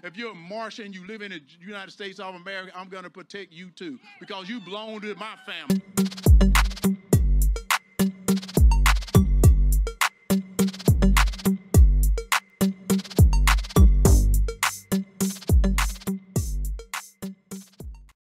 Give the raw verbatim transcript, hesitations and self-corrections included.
if you're a Martian, you live in the United States of America, I'm going to protect you too, because you belong to my family.